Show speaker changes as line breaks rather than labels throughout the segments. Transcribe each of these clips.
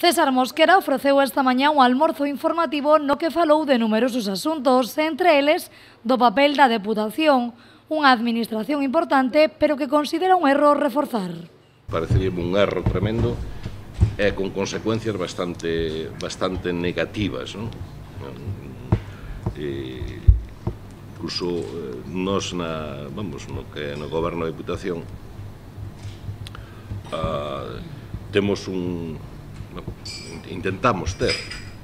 César Mosquera ofreceu esta mañá un almorzo informativo no que falou de numerosos asuntos, entre eles do papel da Deputación, unha administración importante, pero que considera un erro reforzar.
Parecería un erro tremendo e con consecuencias bastante negativas, non? Incluso nos no goberno da Deputación temos intentamos ter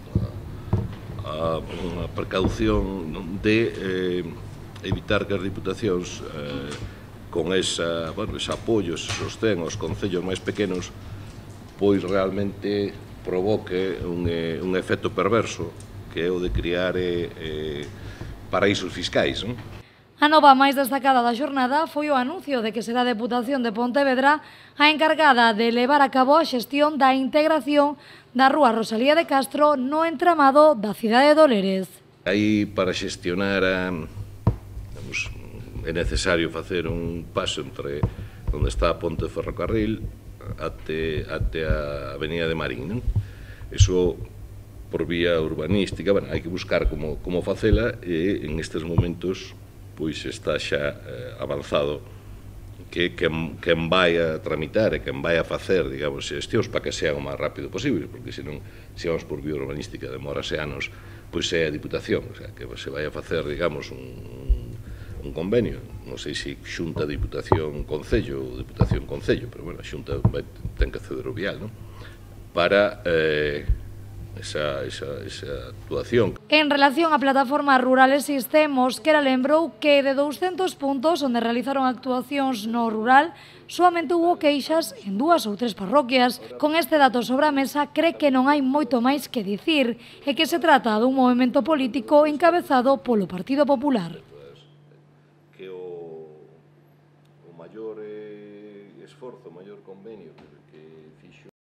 unha precaución de evitar que as diputacións con ese apoio, ese sostén aos concellos máis pequenos, pois realmente provoque un efecto perverso, que é o de criar paraísos fiscais, non?
A nova máis destacada da xornada foi o anuncio de que será a Deputación de Pontevedra a encargada de levar a cabo a xestión da integración da rúa Rosalía de Castro no entramado da cidade de Oleiros.
Aí, para xestionar, é necesario facer un paso entre onde está a ponte de ferrocarril até a avenida de Marín, non? Iso por vía urbanística, hai que buscar como facela e en estes momentos pois está xa avanzado que quen vai a tramitar e quen vai a facer, digamos, xestións para que sean o máis rápido posible, porque senón, se vamos por vía urbanística, demorase anos, pois é a Diputación, o sea, que se vai a facer, digamos, un convenio, non sei se xunta Diputación-Concello ou Diputación-Concello, pero, bueno, a xunta ten que ceder o vial, non? Para esa actuación.
En relación á plataforma Rural Existe, Mosquera lembrou que de 200 puntos onde realizaron actuacións no rural, soamente hubo queixas en 2 ou 3 parroquias. Con este dato sobre a mesa, cree que non hai moito máis que dicir e que se trata dun movemento político encabezado polo Partido Popular.
Que o maior esforzo, o maior convenio que fixo